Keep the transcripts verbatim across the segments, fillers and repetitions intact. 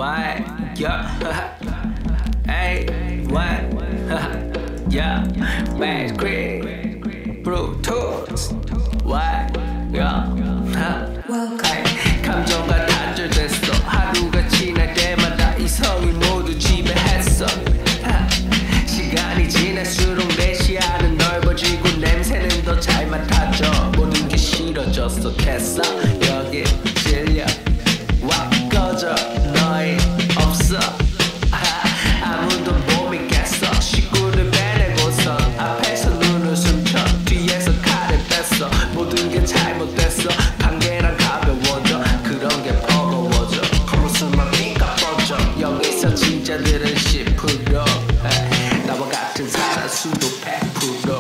Why? Yeah. Hey, what? Yeah. Bad Creek. Bluetooth. Why? Yeah. Hey. 감정과 단절됐어. 하루가 지날 때마다 이성이 모두 지배했어. 시간이 지날수록 내 시야는 넓어지고 냄새는 더 잘 맡아져. 모든 게 싫어졌어. 됐어. 여기 질려. 와 꺼져. 너희 없어. 아무도 못 믿겠어. 식구를 빼내고서 앞에서 눈을 숨겨 뒤에서 칼을 뺐어. 모든 게 잘못됐어. 관계랑 가벼워져. 그런 게 버거워져. 겉모습만 피가 뻗져. 여기서 진짜들은 십 퍼센트. 나와 같은 사람 수도 백 퍼센트.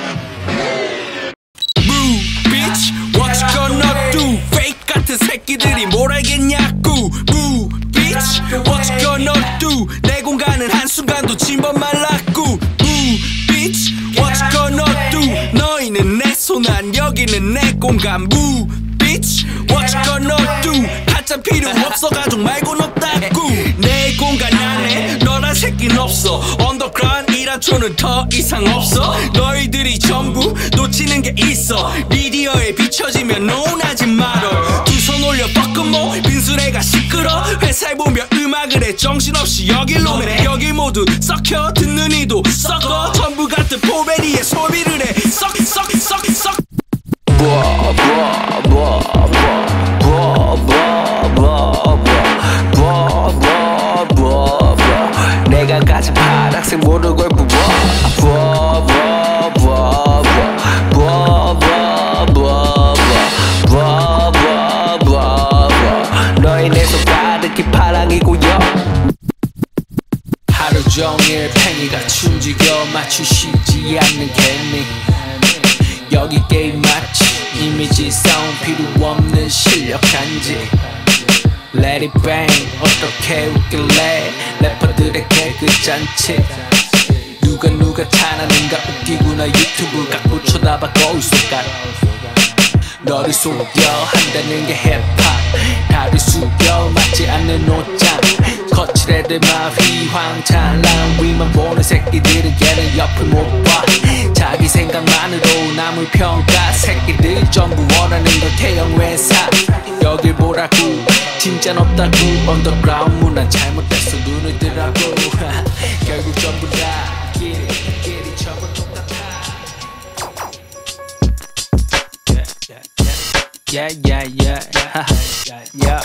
Boo, bitch, what you gonna do? Fake 같은 새끼들이 뭘 알겠냐고. Boo, bitch, what you gonna do? 내 공간은 한순간도 침범 말랐고. Boo, bitch, what you gonna do? 너희는 내 손안 여기는 내 공간. Boo, bitch, what you gonna do? 하찮 필요 없어. 가족 말곤 없다고. 내 공간 안에 너란 새끼는 없어. 언더그라운드이란 초는 더 이상 없어. 너희들이 전부 놓치는 게 있어. 미디어에 비춰지면 논하지 말어. 두 손 올려 뻐끔모 빈수레가 시끄러. 회사에 보면 음악을 해 정신없이 여길 노네. 여길 모두 썩혀 듣는 이도 썩어. 전부 같은 포메리에 소비를 해. 썩 썩 썩 썩. Blah, blah, blah, blah, blah, blah, blah, blah, blah, blah. 내가 가진 파란색 모든 걸 부어. Blah, blah, blah, blah, blah, blah, blah, blah, blah, blah. 너희 내 손 가득히 파랑이고요. 하루 종일 팽이같이 움직여 맞추시지 않는 개미. 여기 게임 맞지? 이미지 싸움 필요 없는 실력 간지. Let it bang. 어떻게 웃길래 래퍼들의 개그 잔치. 누가 누가 잘하는가 웃기구나. 유튜브 갖고 쳐다봐 거울 속깔. 너를 속여 한다는 게 힙합. 다리 숙여 맞지 않는 옷장. 거칠애들만 휘황찬란. 위만 보는 새끼들은 걔는 옆을 못 봐. 자기 생각만으로 남을 평가. 새끼들 전부 원하는 건 태형 회사. 여길 보라고 진짠 없다고. 언더그라운드 문화는 잘못됐어. 눈을 뜨라고. 결국 전부 다 길이 길이 전부 똑같아. Yeah yeah yeah yeah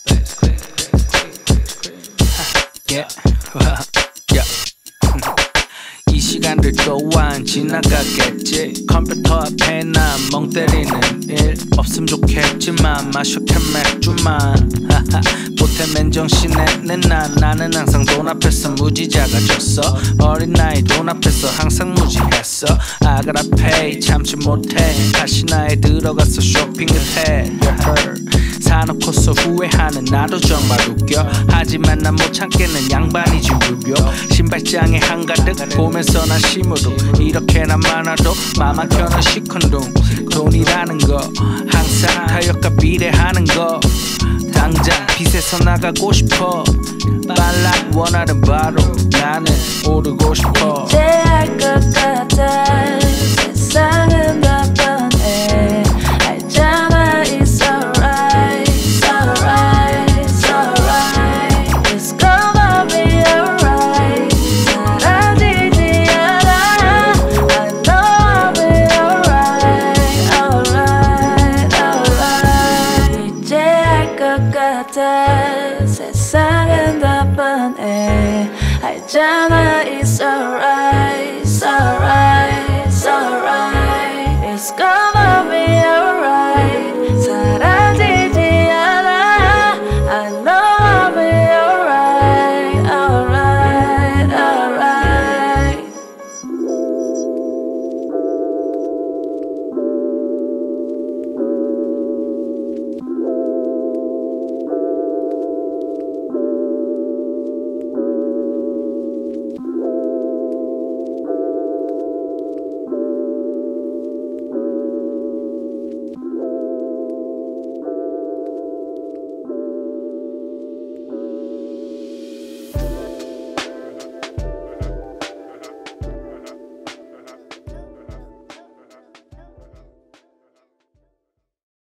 yeah yeah. 이 시간들 또한 지나가겠지. 컴퓨터 앞에 난 멍 때리는 일 없음 좋겠지만 마셔 캔 맥주만. 보태 맨정신에 내 난 나는 항상 돈 앞에서 무지 작아졌어. 어린 나이 돈 앞에서 항상 무지했어. I gotta pay 참지 못해. 다시 나에 들어가서 쇼핑을 해. 사놓고서 후회하는 나도 정말 웃겨. 하지만 난 못 참겠는 양반이지 불교. 신발장에 한가득 보면서 난 심으로. 이렇게나 많아도 마마 켜는 시큰둥. 돈이라는 거 항상 타협과 비례하는 거. 당장 빚에서 나가고 싶어. 빨라 원하는 바로 나는 오르고 싶어.